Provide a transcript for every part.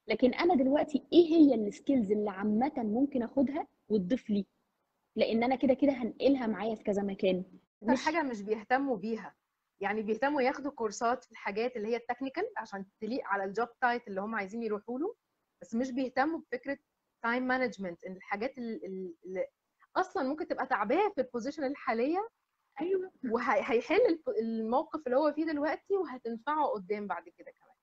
لكن انا دلوقتي ايه هي السكيلز اللي عامه ممكن اخدها وتضيف لي، لان انا كده كده هنقلها معايا في كذا مكان. اكتر مش حاجه مش بيهتموا بيها. يعني بيهتموا ياخدوا كورسات في الحاجات اللي هي التكنيكال عشان تليق على الجوب تايت اللي هم عايزين يروحوا له، بس مش بيهتموا بفكره تايم مانجمنت، ان الحاجات اللي اصلا ممكن تبقى تعباه في البوزيشن الحاليه، ايوه وهيحل الموقف اللي هو فيه دلوقتي وهتنفعه قدام بعد كده كمان.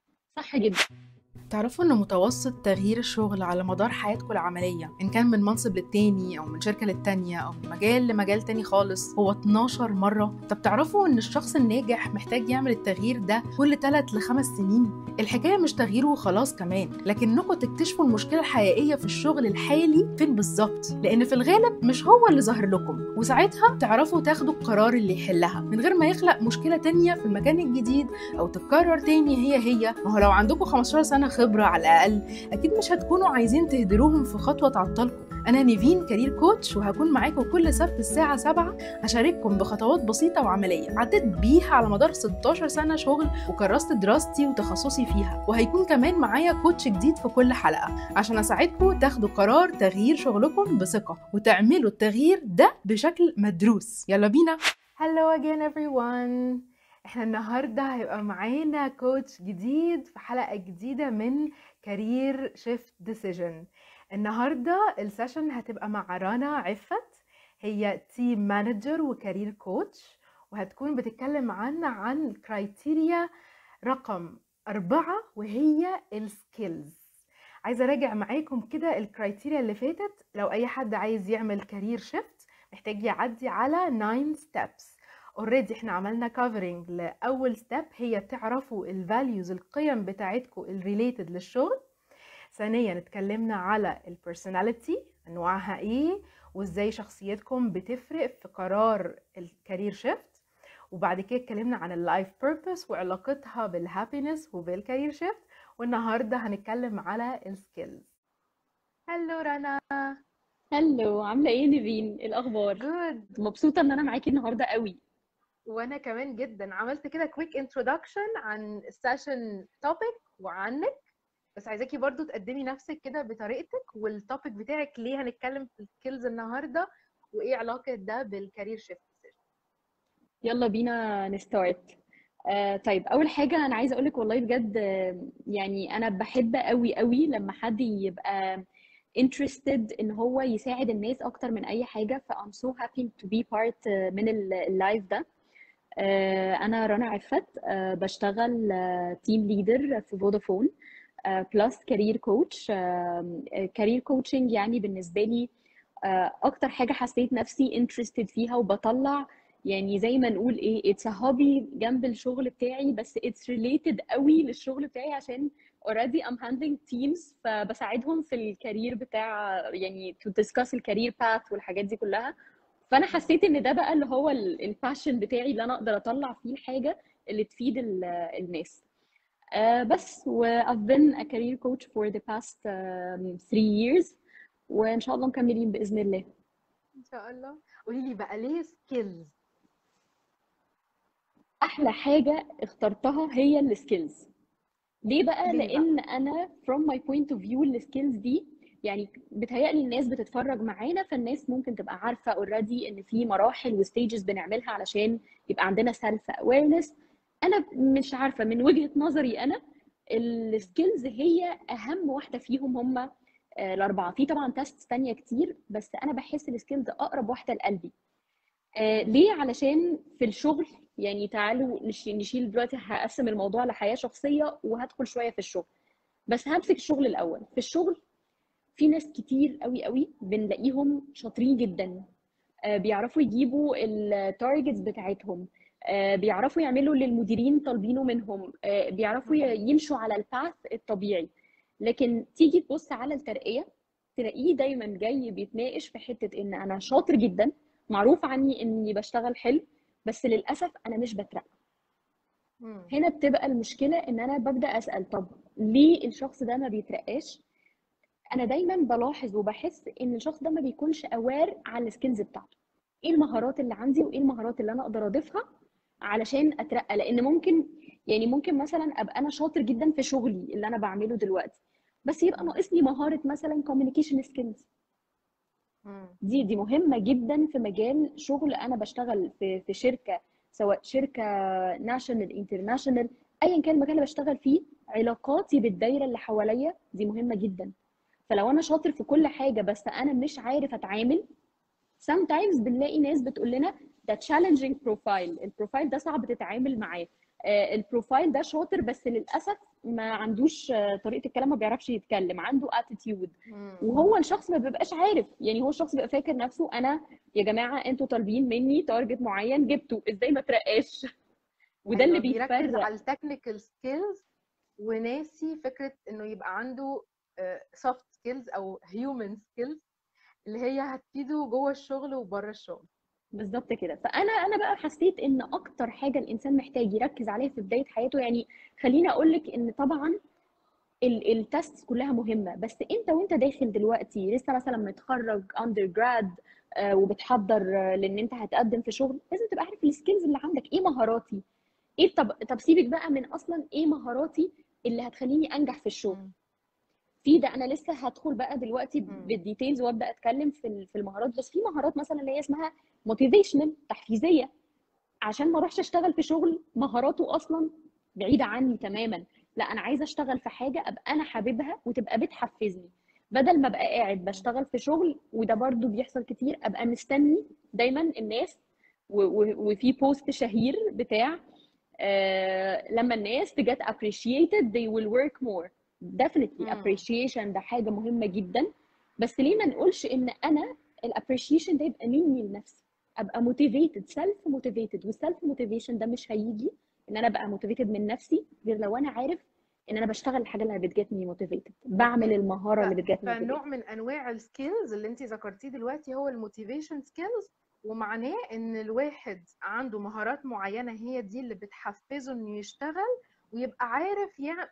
صح جدا. تعرفوا ان متوسط تغيير الشغل على مدار حياتكم العملية ان كان من منصب للتاني او من شركة للتانية او من مجال لمجال تاني خالص هو 12 مرة؟ طب تعرفوا ان الشخص الناجح محتاج يعمل التغيير ده كل 3 ل5 سنين؟ الحكاية مش تغييره وخلاص كمان، لكنكم تكتشفوا المشكلة الحقيقية في الشغل الحالي فين بالظبط، لان في الغالب مش هو اللي ظاهر لكم، وساعتها تعرفوا تاخدوا القرار اللي يحلها من غير ما يخلق مشكلة تانية في المكان الجديد او تتكرر تاني هي. ما هو لو عندكم 15 سنة خبرة على الأقل أكيد مش هتكونوا عايزين تهدروهم في خطوة تعطلكم. أنا نيفين كارير كوتش، وهكون معاكم كل سبت الساعة 7 أشارككم بخطوات بسيطة وعملية عديت بيها على مدار 16 سنة شغل وكرست دراستي وتخصصي فيها، وهيكون كمان معايا كوتش جديد في كل حلقة عشان أساعدكم تاخدوا قرار تغيير شغلكم بثقة وتعملوا التغيير ده بشكل مدروس. يلا بينا. Hello again everyone. احنا النهاردة هيبقى معانا كوتش جديد في حلقة جديدة من كارير شيفت ديسيجن. النهاردة السيشن هتبقى مع رنا عفت، هي تيم مانجر وكارير كوتش، وهتكون بتتكلم معانا عن كرايتيريا رقم 4 وهي السكيلز. عايزة اراجع معاكم كده الكرايتيريا اللي فاتت. لو اي حد عايز يعمل كارير شيفت محتاج يعدي على 9 steps. اوريدي احنا عملنا كفرنج لاول ستيب، هي تعرفوا الفاليوز القيم بتاعتكم الريليتد للشغل. ثانيا اتكلمنا على البيرسوناليتي، انواعها ايه وازاي شخصيتكم بتفرق في قرار الكارير شيفت. وبعد كده اتكلمنا عن اللايف بيربس وعلاقتها بالهابينس وبالكارير شيفت. والنهارده هنتكلم على السكيلز. هلو رنا. هلو، عامله ايه نيفين؟ إيه الاخبار؟ جود. مبسوطه ان انا معاكي النهارده قوي. وانا كمان جدا عملت كده كويك انترودكشن عن السيشن توبيك وعنك، بس عايزاكي برضو تقدمي نفسك كده بطريقتك والتوبيك بتاعك، ليه هنتكلم في السكيلز النهارده وايه علاقه ده بالكارير شيفت. يلا بينا نستارت. طيب، اول حاجه انا عايزه اقولك والله بجد، يعني انا بحب قوي قوي لما حد يبقى interested ان هو يساعد الناس اكتر من اي حاجه. ف I'm so happy to be part من اللايف ده. انا رنا عفت، بشتغل تيم ليدر في فودافون، بلس كارير كوتش. كارير كوتشنج يعني بالنسبه لي اكتر حاجه حسيت نفسي interested فيها وبطلع، يعني زي ما نقول ايه، it's a hobby جنب الشغل بتاعي، بس it's related قوي للشغل بتاعي عشان already I'm handling teams، فبساعدهم في الكارير بتاع، يعني to discuss الكارير path والحاجات دي كلها. فانا حسيت ان ده بقى اللي هو الباشن بتاعي، اللي انا اقدر اطلع فيه الحاجه اللي تفيد الناس. بس و I've been a career coach for the past 3 years، وان شاء الله مكملين باذن الله. ان شاء الله. قولي لي بقى ليه سكيلز؟ احلى حاجه اخترتها هي السكيلز. ليه بقى؟ ليه بقى؟ لان انا from my point of view السكيلز دي، يعني بتهيألي الناس بتتفرج معانا، فالناس ممكن تبقى عارفه اوريدي ان في مراحل وستيجز بنعملها علشان يبقى عندنا سيلف اويرنس. انا مش عارفه، من وجهه نظري انا السكيلز هي اهم واحده فيهم. هم الاربعه، في طبعا تيست تانية كتير، بس انا بحس السكيلز اقرب واحده لقلبي. ليه؟ علشان في الشغل، يعني تعالوا نشيل دلوقتي، هقسم الموضوع لحياة شخصية وهدخل شوية في الشغل، بس همسك الشغل الأول. في الشغل في ناس كتير قوي قوي بنلاقيهم شاطرين جدا، بيعرفوا يجيبوا التارجتس بتاعتهم، بيعرفوا يعملوا اللي المديرين طالبينه منهم، بيعرفوا يمشوا على الباث الطبيعي. لكن تيجي تبص على الترقية، تلاقيه دايما جاي بيتناقش في حتة ان انا شاطر جدا، معروف عني اني بشتغل حلو، بس للأسف انا مش بترقى. مم. هنا بتبقى المشكلة، ان انا ببدأ أسأل طب ليه الشخص ده ما بيترقاش. انا دايما بلاحظ وبحس ان الشخص ده ما بيكونش اوار على السكيلز بتاعته، ايه المهارات اللي عندي وايه المهارات اللي انا اقدر اضيفها علشان اترقى. لان ممكن، يعني ممكن مثلا ابقى انا شاطر جدا في شغلي اللي انا بعمله دلوقتي، بس يبقى ناقصني مهاره مثلا communication skills. دي مهمه جدا في مجال شغل. انا بشتغل في شركه، سواء شركه ناشونال انترناشونال، ايا كان المكان اللي بشتغل فيه، علاقاتي بالدايره اللي حواليا دي مهمه جدا. فلو انا شاطر في كل حاجه بس انا مش عارف اتعامل، sometimes بنلاقي ناس بتقول لنا ده challenging profile، البروفايل ده صعب تتعامل معاه، البروفايل ده شاطر بس للاسف ما عندوش طريقه الكلام، ما بيعرفش يتكلم، عنده attitude. وهو الشخص ما بيبقاش عارف، يعني هو الشخص بيبقى فاكر نفسه انا يا جماعه انتوا طالبين مني تارجت معين جبته، ازاي ما ترقاش؟ وده اللي ايوه بيركز بيفرق. على التكنيكال سكيلز وناسي فكره انه يبقى عنده سوفت سكيلز او هيومن سكيلز اللي هي هتفيده جوه الشغل وبره الشغل. بالظبط كده. فانا بقى حسيت ان اكتر حاجه الانسان محتاج يركز عليها في بدايه حياته، يعني خليني اقول لك ان طبعا التست كلها مهمه، بس انت وانت داخل دلوقتي لسه مثلا متخرج اندر جراد وبتحضر لان انت هتقدم في شغل، لازم تبقى عارف السكيلز اللي عندك، ايه مهاراتي، ايه. طب سيبك بقى من اصلا ايه مهاراتي اللي هتخليني انجح في الشغل. في ده انا لسه هدخل بقى دلوقتي بالديتيلز وابدا اتكلم في المهارات، بس في مهارات مثلا اللي هي اسمها موتيفيشنال، تحفيزيه، عشان ما اروحش اشتغل في شغل مهاراته اصلا بعيده عني تماما. لا، انا عايزه اشتغل في حاجه ابقى انا حاببها وتبقى بتحفزني، بدل ما ابقى قاعد بشتغل في شغل. وده برضو بيحصل كتير، ابقى مستني دايما الناس وفي بوست شهير بتاع لما الناس تجت appreciated they will work more. definitely appreciation ده حاجه مهمه جدا، بس ليه ما نقولش ان انا الابريشيشن ده يبقى مني لنفسي، ابقى موتيفيتد، سيلف موتيفيتد. والسيلف موتيفيشن ده مش هيجي ان انا ابقى موتيفيتد من نفسي غير لو انا عارف ان انا بشتغل الحاجه اللي بتجيتني موتيفيتد، بعمل المهاره اللي بتجيتني موتيفيتد. فنوع من انواع السكيلز اللي انت ذكرتيه دلوقتي هو الموتيفيشن سكيلز، ومعناه ان الواحد عنده مهارات معينه هي دي اللي بتحفزه انه يشتغل ويبقى عارف يبقى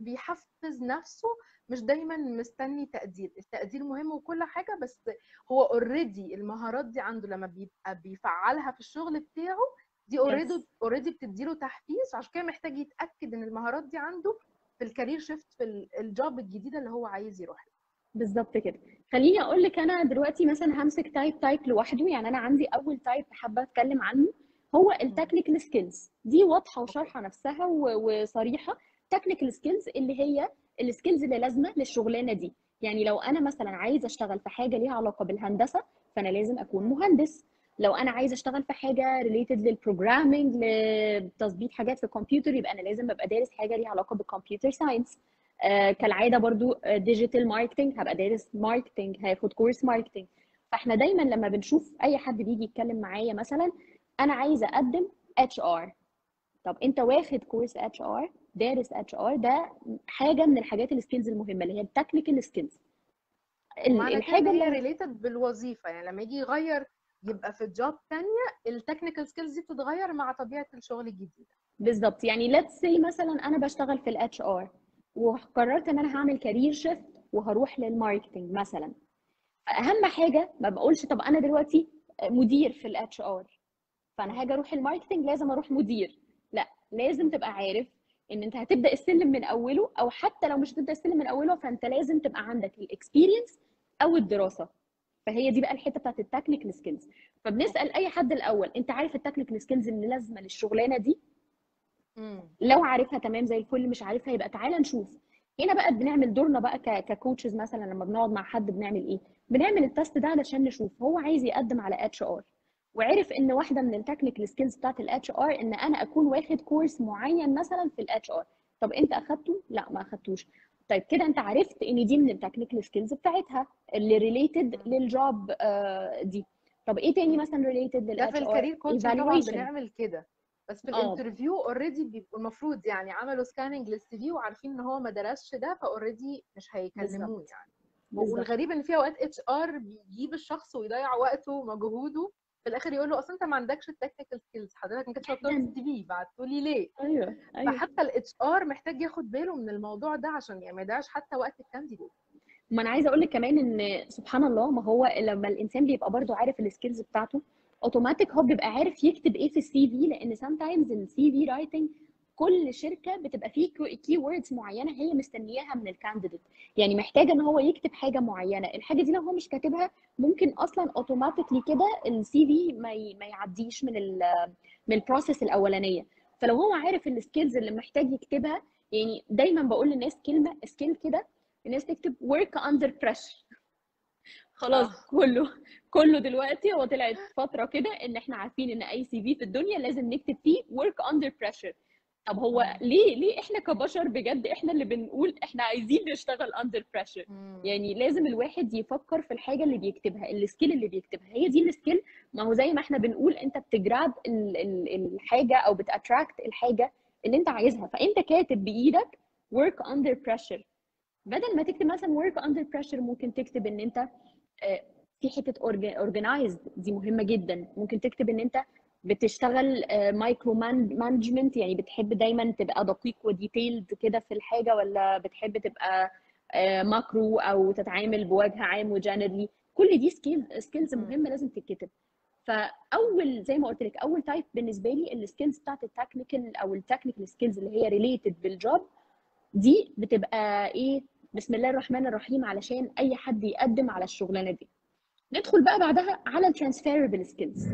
بيحفز نفسه، مش دايما مستني تقدير. التقدير مهم وكل حاجه، بس هو اوريدي المهارات دي عنده لما بيبقى بيفعلها في الشغل بتاعه دي اوريدي بتديله تحفيز. عشان كده محتاج يتاكد ان المهارات دي عنده في الكارير شيفت، في الجوب الجديده اللي هو عايز يروح له. بالظبط كده. خليني اقول لك، انا دلوقتي مثلا همسك تايب لوحده. يعني انا عندي اول تايب حابه اتكلم عنه، هو التكنيكال سكيلز. دي واضحه وشارحه نفسها وصريحه. تكنيكال سكيلز اللي هي السكيلز اللي لازمه للشغلانه دي. يعني لو انا مثلا عايزه اشتغل في حاجه ليها علاقه بالهندسه، فانا لازم اكون مهندس. لو انا عايزه اشتغل في حاجه ريليتد للبروجرامينج، لتظبيط حاجات في الكمبيوتر، يبقى انا لازم ابقى دارس حاجه ليها علاقه بالكمبيوتر ساينس. كالعاده برضو ديجيتال ماركتنج، هبقى دارس ماركتنج، هاخد كورس ماركتنج. فاحنا دايما لما بنشوف اي حد بيجي يتكلم معايا مثلا انا عايزه اقدم اتش ار، طب انت واخد كورس اتش ار، دارس اتش ار، ده حاجه من الحاجات السكيلز المهمه اللي هي التكنيكال سكيلز. ومعنى كده ان الحاجه هي اللي ريليتد بالوظيفه، يعني لما يجي يغير يبقى في جوب تانية التكنيكال سكيلز دي بتتغير مع طبيعه الشغل الجديده. بالظبط. يعني ليتس سي مثلا انا بشتغل في الاتش ار وقررت ان انا هعمل كارير شيفت وهروح للماركتنج مثلا. اهم حاجه ما بقولش طب انا دلوقتي مدير في الاتش ار فانا هاجي اروح الماركتنج لازم اروح مدير. لا، لازم تبقى عارف ان انت هتبدا السلم من اوله، او حتى لو مش هتبدا السلم من اوله فانت لازم تبقى عندك الاكسبيرينس او الدراسه. فهي دي بقى الحته بتاعت التكنيكال سكيلز. فبنسال اي حد الاول انت عارف التكنيكال سكيلز اللي لازمه للشغلانه دي؟ لو عارفها تمام زي الفل، مش عارفها يبقى تعالى نشوف. هنا بقى بنعمل دورنا بقى ككوتشز. مثلا لما بنقعد مع حد بنعمل ايه؟ بنعمل التست ده علشان نشوف هو عايز يقدم على اتش ار، وعرف ان واحده من التكنيكال سكيلز بتاعت الاتش ار ان انا اكون واخد كورس معين مثلا في الاتش ار. طب انت اخدته؟ لا ما اخدتوش. طيب كده انت عرفت ان دي من التكنيكال سكيلز بتاعتها اللي ريليتد للجوب دي. طب ايه تاني مثلا ريليتد ده في للاتش ار؟ الكارير كوتشنج طبعا ايفالويشن. بنعمل كده، بس في اه الانترفيو اوريدي بيبقوا المفروض يعني عملوا سكاننج للسي في وعارفين ان هو ما درسش ده، فاوريدي مش هيكلموه بالظبط يعني. بالظبط. والغريب ان في اوقات اتش ار بيجيب الشخص ويضيع وقته ومجهوده في الاخر يقول له اصل انت ما عندكش التكنيكال سكيلز، حضرتك ما كنتش مكتوب في السي في، بعتوا لي ليه؟ ايوه ايوه. فحتى الاتش ار محتاج ياخد باله من الموضوع ده عشان يعني ما يضيعش حتى وقت الكانديديت. ما انا عايزه اقول لك كمان ان سبحان الله، ما هو لما الانسان بيبقى برضو عارف السكيلز بتاعته اوتوماتيك هو بيبقى عارف يكتب ايه في السي في. لان سام تايمز السي في رايتنج كل شركه بتبقى فيه كي ووردز معينه هي مستنياها من الكانديديت. يعني محتاجه ان هو يكتب حاجه معينه، الحاجه دي لو هو مش كاتبها ممكن اصلا اوتوماتيكلي كده السي في ما يعديش من البروسيس الاولانيه. فلو هو عارف السكيلز اللي محتاج يكتبها، يعني دايما بقول للناس كلمه سكيل كده، الناس تكتب work under pressure. خلاص كله دلوقتي هو طلعت فتره كده ان احنا عارفين ان اي سي في في الدنيا لازم نكتب فيه work under pressure. طب هو ليه احنا كبشر بجد احنا اللي بنقول احنا عايزين نشتغل under pressure؟ يعني لازم الواحد يفكر في الحاجه اللي بيكتبها، السكيل اللي بيكتبها هي دي السكيل. ما هو زي ما احنا بنقول انت بتجراب الحاجه او بتاتراكت الحاجه اللي انت عايزها، فانت كاتب بايدك work under pressure. بدل ما تكتب مثلا work under pressure ممكن تكتب ان انت في حته organized، دي مهمه جدا. ممكن تكتب ان انت بتشتغل مايكرو مانجمنت، يعني بتحب دايما تبقى دقيق وديتيلد كده في الحاجه، ولا بتحب تبقى ماكرو او تتعامل بوجه عام وجنرالي. كل دي سكيلز مهمه لازم تتكتب. فاول زي ما قلت لك اول تايب بالنسبه لي السكيلز بتاعت التكنيكال او التكنيكال سكيلز اللي هي ريليتد بالجوب. دي بتبقى ايه؟ بسم الله الرحمن الرحيم علشان اي حد يقدم على الشغلانه دي. ندخل بقى بعدها على الترانسفيربل سكيلز.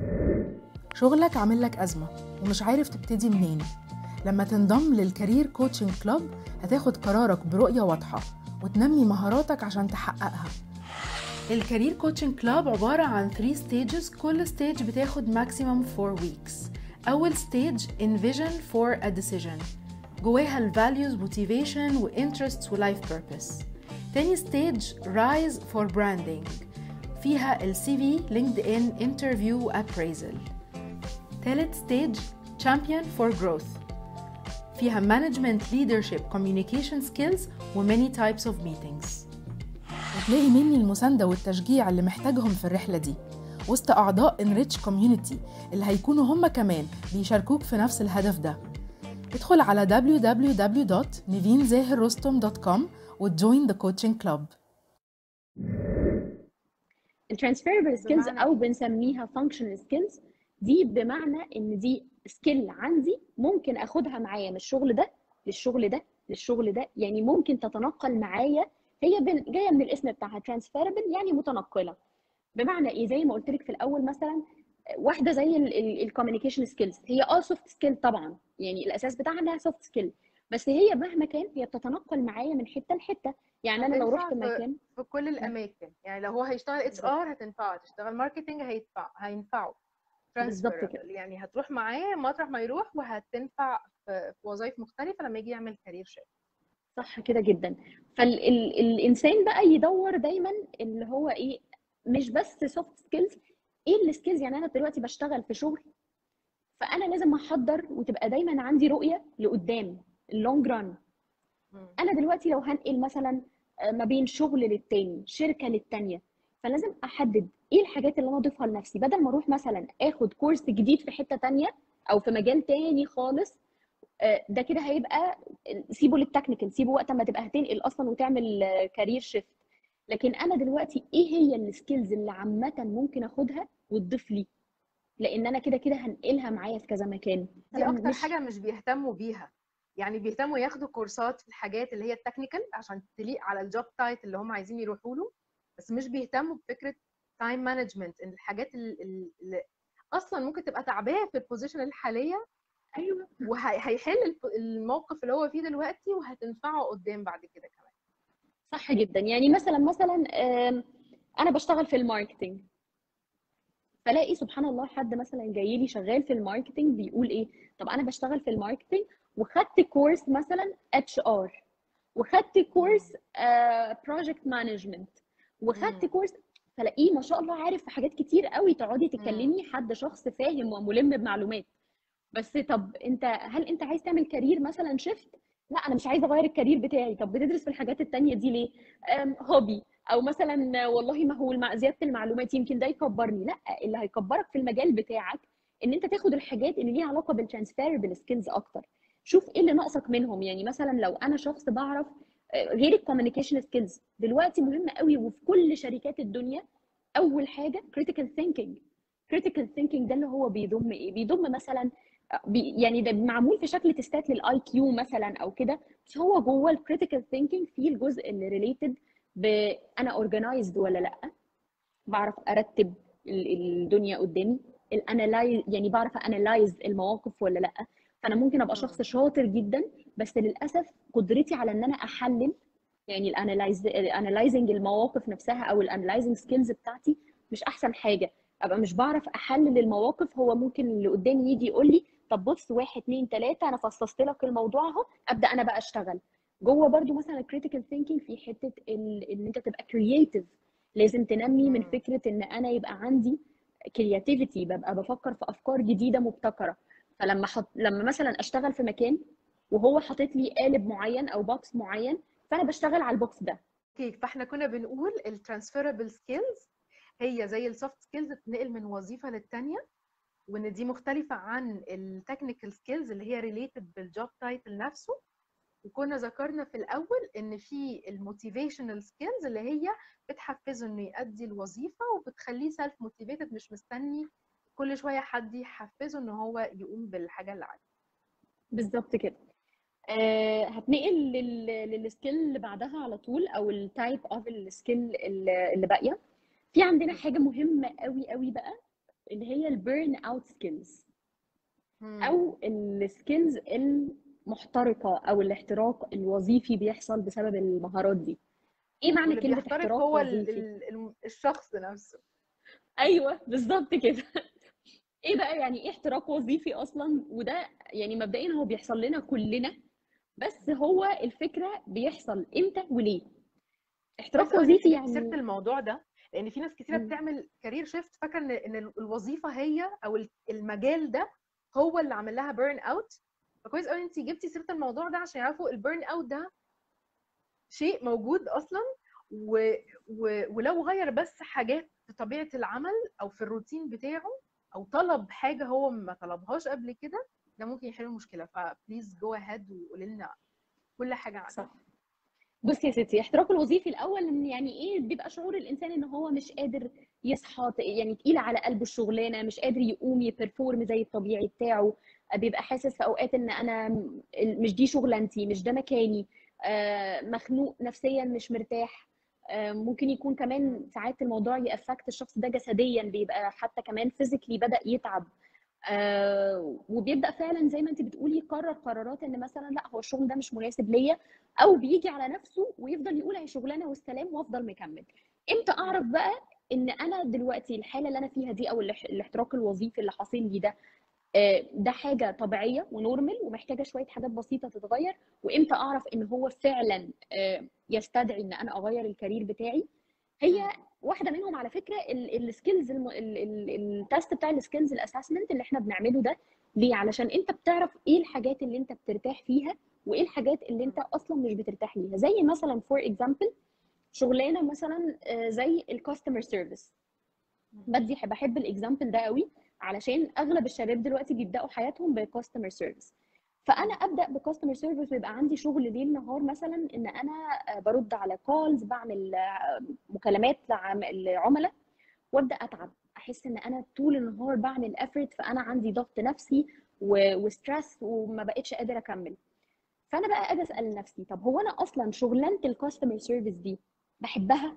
شغلك عامل لك أزمة ومش عارف تبتدي منين. لما تنضم للكارير كوتشنج كلوب هتاخد قرارك برؤية واضحة وتنمي مهاراتك عشان تحققها. الكارير كوتشنج كلوب عبارة عن 3 stages، كل stage بتاخد maximum 4 weeks. أول stage envision for a decision، جواها ال values motivation و interests و life purpose. تاني stage rise for branding، فيها ال CV LinkedIn interview و appraisal. تالت stage champion for growth، فيها management leadership communication skills و many types of meetings. وتلاقي مني المساندة والتشجيع اللي محتاجهم في الرحلة دي وسط أعضاء Enrich Community اللي هيكونوا هم كمان بيشاركوك في نفس الهدف ده. ادخل على www.nivinzahirrostom.com وjoin the coaching club. الترانسفيربل سكيلز او بنسميها فانكشنال سكيلز، دي بمعنى ان دي سكيل عندي ممكن اخدها معايا من الشغل ده للشغل ده للشغل ده. يعني ممكن تتنقل معايا، هي جايه من الاسم بتاعها ترانسفيربل يعني متنقله. بمعنى ايه؟ زي ما قلت لك في الاول مثلا واحده زي الكوميونيكيشن سكيلز، هي سوفت سكيل طبعا، يعني الاساس بتاعها انها سوفت سكيل، بس هي مهما كان هي بتتنقل معايا من حته لحته. يعني انا لو رحت مكان في كل الاماكن، يعني لو هو هيشتغل اتش ار هتنفعه، تشتغل ماركتنج هينفعه بالظبط كده. يعني هتروح معاه مطرح ما يروح وهتنفع في وظائف مختلفه لما يجي يعمل كارير شيفت. صح كده جدا. فالانسان بقى يدور دايما اللي هو ايه، مش بس سوفت سكيلز، ايه السكيلز. يعني انا دلوقتي بشتغل في شغل، فانا لازم احضر وتبقى دايما عندي رؤيه لقدام، اللونج ران. انا دلوقتي لو هنقل مثلا ما بين شغل للتاني، شركه للتانيه، فلازم احدد ايه الحاجات اللي انا اضيفها لنفسي، بدل ما اروح مثلا اخد كورس جديد في حته تانيه او في مجال تاني خالص. ده كده هيبقى سيبه للتكنيكال، سيبه وقت ما تبقى هتنقل اصلا وتعمل كارير شيفت. لكن انا دلوقتي ايه هي السكيلز اللي عامه ممكن اخدها وتضيف لي، لان انا كده كده هنقلها معايا في كذا مكان. دي اكتر حاجه مش بيهتموا بيها، يعني بيهتموا ياخدوا كورسات في الحاجات اللي هي التكنيكال عشان تليق على الجوب تايت اللي هم عايزين يروحوا له، بس مش بيهتموا بفكره تايم مانجمنت، ان الحاجات اللي اصلا ممكن تبقى تعباه في البوزيشن الحاليه. ايوه، وهيحل الموقف اللي هو فيه دلوقتي وهتنفعه قدام بعد كده كمان. صح جدا. يعني مثلا انا بشتغل في الماركتنج، فلاقي سبحان الله حد مثلا جاي لي شغال في الماركتنج بيقول ايه، طب انا بشتغل في الماركتنج وخدت كورس مثلا اتش ار، وخدت كورس بروجكت مانجمنت، وخدت كورس. فلاقيه ما شاء الله عارف في حاجات كتير قوي، تقعدي تتكلمي حد شخص فاهم وملم بمعلومات. بس طب انت هل انت عايز تعمل كارير مثلا شيفت؟ لا انا مش عايزه اغير الكارير بتاعي. طب بتدرس في الحاجات التانية دي ليه؟ هوبي، او مثلا والله ما هو زياده المعلومات يمكن ده يكبرني. لا، اللي هيكبرك في المجال بتاعك ان انت تاخد الحاجات اللي ليها علاقه بالترانسفيربل سكيلز اكتر. شوف ايه اللي ناقصك منهم. يعني مثلا لو انا شخص بعرف غير الكوميونيكيشن سكيلز دلوقتي مهمه قوي وفي كل شركات الدنيا، اول حاجه critical thinking. critical thinking ده اللي هو بيضم ايه؟ بيضم مثلا يعني ده معمول في شكل تستات للاي كيو مثلا او كده، بس هو جوه الكريتيكال ثينكينج في الجزء اللي ريليتد ب انا اورجنايزد ولا لا، بعرف ارتب الدنيا قدامي، الانالايز يعني بعرف انالايز المواقف ولا لا. فانا ممكن ابقى شخص شاطر جدا، بس للاسف قدرتي على ان انا احلل، يعني الانالايزنج المواقف نفسها او الانالايزنج سكيلز بتاعتي مش احسن حاجه. ابقى مش بعرف احلل المواقف، هو ممكن اللي قدامي يجي يقول لي طب بص 1 2 3 انا فصصت لك الموضوع اهو، ابدا انا بقى اشتغل. جوه برضو مثلا الكريتيكال ثينكينج في حته ان انت تبقى كرييتيف، لازم تنمي من فكره ان انا يبقى عندي كرياتيفيتي، ببقى بفكر في افكار جديده مبتكره. لما مثلا اشتغل في مكان وهو حاطط لي قالب معين او بوكس معين، فانا بشتغل على البوكس ده. اوكي، فاحنا كنا بنقول الترانسفيربل سكيلز هي زي السوفت سكيلز بتنقل من وظيفه للتانيه، وان دي مختلفه عن التكنيكال سكيلز اللي هي ريليتد بالجوب تايتل نفسه. وكنا ذكرنا في الاول ان في الموتيفيشنال سكيلز اللي هي بتحفزه انه يؤدي الوظيفه وبتخليه سيلف موتيفيتد، مش مستني كل شويه حد يحفزه ان هو يقوم بالحاجه اللي عليه. بالظبط كده. هتنقل للسكيل اللي بعدها على طول، او التايب اوف السكيل اللي باقيه. في عندنا حاجه مهمه قوي قوي بقى، اللي هي البيرن اوت سكيلز، او السكيلز المحترقه، او الاحتراق الوظيفي بيحصل بسبب المهارات دي. ايه معنى واللي كلمه بيخترق احتراق هو وظيفي؟ الشخص نفسه. ايوه بالظبط كده. ايه بقى يعني ايه احتراق وظيفي اصلا؟ وده يعني مبدئيا هو بيحصل لنا كلنا، بس هو الفكره بيحصل امتى وليه. كويس احتراق قوي ان انت وظيفي جبتي سيره يعني الموضوع ده، لان في ناس كتيره بتعمل كارير شيفت فاكره ان الوظيفه هي او المجال ده هو اللي عامل لها بيرن اوت. فكويس قوي ان انت جبتي سيره الموضوع ده عشان يعرفوا البيرن اوت ده شيء موجود اصلا. ولو غير بس حاجات في طبيعه العمل او في الروتين بتاعه، او طلب حاجه هو ما طلبهاش قبل كده، ده ممكن يحل المشكله. فبليز جو اهيد وقولي لنا كل حاجه عنه. صح. بصي يا ستي، احتراق الوظيفي الاول ان يعني ايه، بيبقى شعور الانسان ان هو مش قادر يصحى، يعني تقيله على قلبه الشغلانه، مش قادر يقوم يبرفورم زي الطبيعي بتاعه. بيبقى حاسس في اوقات ان انا مش دي شغلانتي، مش ده مكاني. مخنوق نفسيا، مش مرتاح. ممكن يكون كمان ساعات الموضوع يأفكت الشخص ده جسديا، بيبقى حتى كمان فيزيكلي بدأ يتعب. وبيبدا فعلا زي ما انت بتقولي يقرر قرارات ان مثلا لا هو الشغل ده مش مناسب ليا، او بيجي على نفسه ويفضل يقول هي شغلانه والسلام وافضل مكمل. امتى اعرف بقى ان انا دلوقتي الحاله اللي انا فيها دي، او الاحتراق الوظيفي اللي حاصل لي ده، ده حاجه طبيعيه ونورمال ومحتاجه شويه حاجات بسيطه تتغير؟ وامتى اعرف ان هو فعلا يستدعي ان انا اغير الكارير بتاعي؟ هي واحده منهم على فكره السكيلز، التست بتاع السكيلز الاسسمنت اللي احنا بنعمله ده. ليه؟ علشان انت بتعرف ايه الحاجات اللي انت بترتاح فيها، وايه الحاجات اللي انت اصلا مش بترتاح ليها. زي مثلا فور اكزامبل شغلانه مثلا زي الكاستمر سيرفيس. بحب الاكزامبل ده قوي، علشان اغلب الشباب دلوقتي بيبداوا حياتهم بكاستمر سيرفيس. فانا ابدا بكاستمر سيرفيس ويبقى عندي شغل ليل نهار، مثلا ان انا برد على كولز، بعمل مكالمات لعملاء، وابدا اتعب، احس ان انا طول النهار بعمل افورت، فانا عندي ضغط نفسي وستريس وما بقتش قادره اكمل. فانا بقى اجي اسال نفسي، طب هو انا اصلا شغلانه الكاستمر سيرفيس دي بحبها؟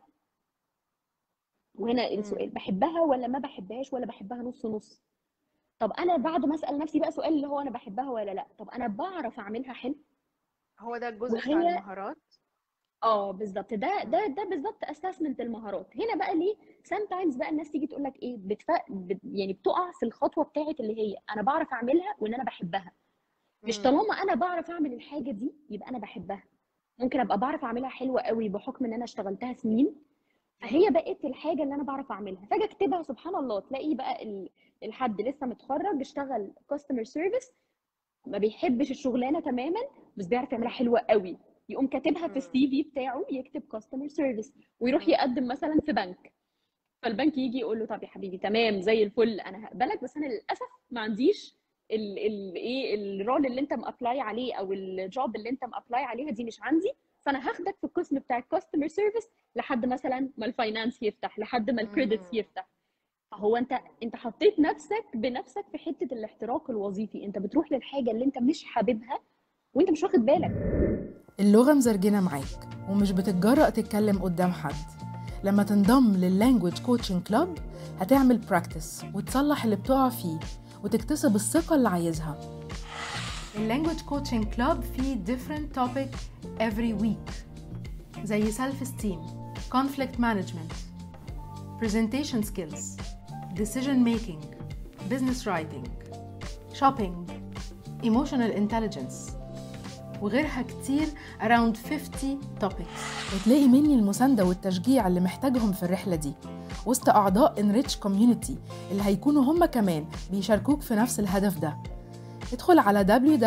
وهنا السؤال، بحبها ولا ما بحبهاش، ولا بحبها نص نص؟ طب انا بعد ما اسال نفسي بقى سؤال اللي هو انا بحبها ولا لا، طب انا بعرف اعملها حلو؟ هو ده الجزء بتاع وهي المهارات. بالظبط، ده بالظبط اسسمنت المهارات. هنا بقى ليه sometimes بقى الناس تيجي تقول لك ايه، يعني بتقع في الخطوه بتاعت اللي هي انا بعرف اعملها وان انا بحبها. مش طالما انا بعرف اعمل الحاجه دي يبقى انا بحبها. ممكن ابقى بعرف اعملها حلوه قوي بحكم ان انا اشتغلتها سنين، فهي بقت الحاجه اللي انا بعرف اعملها. فاجي اكتبها سبحان الله تلاقي بقى الحد لسه متخرج اشتغل كاستمر سيرفيس، ما بيحبش الشغلانه تماما، بس بيعرف يعملها حلوه قوي. يقوم كاتبها في السي في بتاعه، يكتب كاستمر سيرفيس، ويروح يقدم مثلا في بنك. فالبنك يجي يقول له طب يا حبيبي تمام زي الفل، انا هقبلك، بس انا للاسف ما عنديش ايه الرول اللي انت مابلاي عليه، او الجوب اللي انت مابلاي عليها دي مش عندي، فانا هاخدك في القسم بتاع الكاستمر سيرفيس لحد مثلا ما الفاينانس يفتح، لحد ما الكريدتس يفتح. فهو انت حطيت نفسك بنفسك في حته الاحتراق الوظيفي، انت بتروح للحاجه اللي انت مش حاببها وانت مش واخد بالك. اللغة مزرجنة معاك ومش بتتجرأ تتكلم قدام حد. لما تنضم لللانجويج كوتشنج كلاب هتعمل براكتس وتصلح اللي بتقع فيه وتكتسب الثقة اللي عايزها. اللانجويج كوتشنج كلاب فيه different topic every week زي self esteem, conflict management, presentation skills, decision making, business writing, shopping, emotional intelligence وغيرها كتير around 50 topics. وتلاقي مني المساندة والتشجيع اللي محتاجهم في الرحلة دي وسط أعضاء Enrich Community اللي هيكونوا هم كمان بيشاركوك في نفس الهدف ده. ادخل على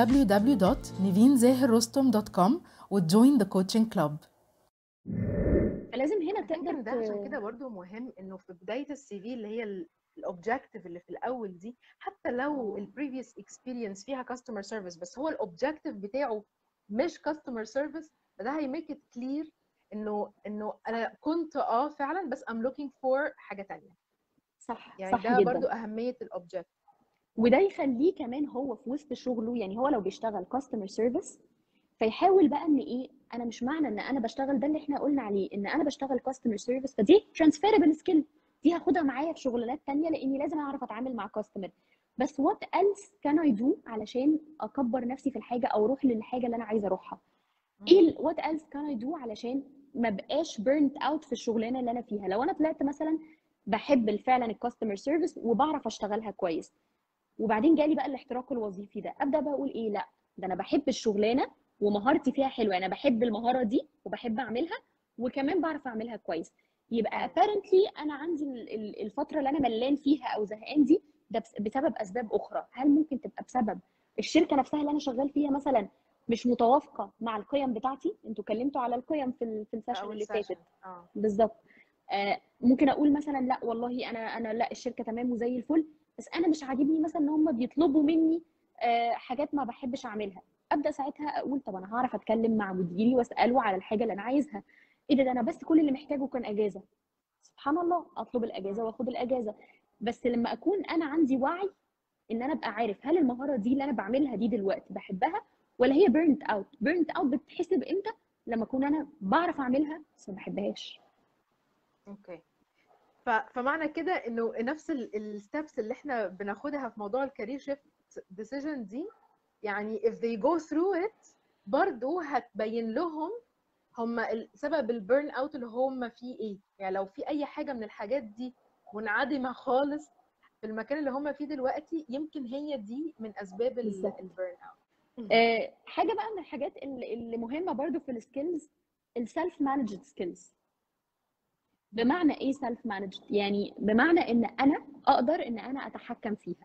www.nivinzahirrostom.com وjoin the coaching club. فلازم هنا تقدر ده عشان كده تقدر برضو مهم انه في بدايه السي في اللي هي الاوبجكتيف اللي في الاول دي، حتى لو البريفيوس اكسبيرينس فيها كاستمر سيرفيس بس هو الاوبجكتيف بتاعه مش كاستمر سيرفيس، فده هيميك ات كلير انه انا كنت فعلا بس I'm looking for حاجه تانية. صح يعني صح ده برضو جدا. اهميه الاوبجكتيف. وده يخليه كمان هو في وسط شغله، يعني هو لو بيشتغل كاستمر سيرفيس فيحاول بقى ان ايه، انا مش معنى ان انا بشتغل ده اللي احنا قلنا عليه ان انا بشتغل كاستمر سيرفيس فدي ترانسفيربل سكيل، دي هاخدها معايا في شغلانات تانية لاني لازم اعرف اتعامل مع كاستمر. بس وات ايلس كان اي دو علشان اكبر نفسي في الحاجه او اروح للحاجه اللي انا عايزه اروحها؟ ايه وات ايلس كان اي دو علشان ما بقاش بيرنت اوت في الشغلانه اللي انا فيها؟ لو انا طلعت مثلا بحب فعلا الكاستمر سيرفيس وبعرف اشتغلها كويس، وبعدين جالي بقى الاحتراق الوظيفي ده، ابدا بقى اقول ايه، لا ده انا بحب الشغلانه ومهارتي فيها حلوه، انا بحب المهاره دي وبحب اعملها وكمان بعرف اعملها كويس. يبقى apparently انا عندي الفتره اللي انا ملان فيها او زهقان دي ده بسبب اسباب اخرى. هل ممكن تبقى بسبب الشركه نفسها اللي انا شغال فيها مثلا مش متوافقه مع القيم بتاعتي؟ انتوا اتكلمتوا على القيم في السيشن اول اللي سيشن. فاتت. بالظبط. ممكن اقول مثلا لا والله انا لا الشركه تمام وزي الفل، بس انا مش عاجبني مثلا ان هم بيطلبوا مني حاجات ما بحبش اعملها. ابدا ساعتها اقول طب انا هعرف اتكلم مع مديري واساله على الحاجه اللي انا عايزها. ايه ده انا بس كل اللي محتاجه كان اجازه، سبحان الله اطلب الاجازه واخد الاجازه. بس لما اكون انا عندي وعي ان انا ابقى عارف هل المهاره دي اللي انا بعملها دي دلوقتي بحبها ولا هي بيرنت اوت. بيرنت اوت بتحسب امتى؟ لما اكون انا بعرف اعملها بس ما بحبهاش. اوكي. فمعنى كده انه نفس الستبس اللي احنا بناخدها في موضوع الكارير شيفت ديسيجن دي، يعني if they go through it برضو هتبين لهم هم سبب البيرن اوت اللي هم فيه ايه. يعني لو في اي حاجه من الحاجات دي منعدمه خالص في المكان اللي هم فيه دلوقتي، يمكن هي دي من اسباب بالظبط. البيرن اوت. حاجه بقى من الحاجات اللي مهمه برضو في السكيلز، السيلف مانجد سكيلز. بمعنى ايه سيلف مانجد؟ يعني بمعنى ان انا اقدر ان انا اتحكم فيها.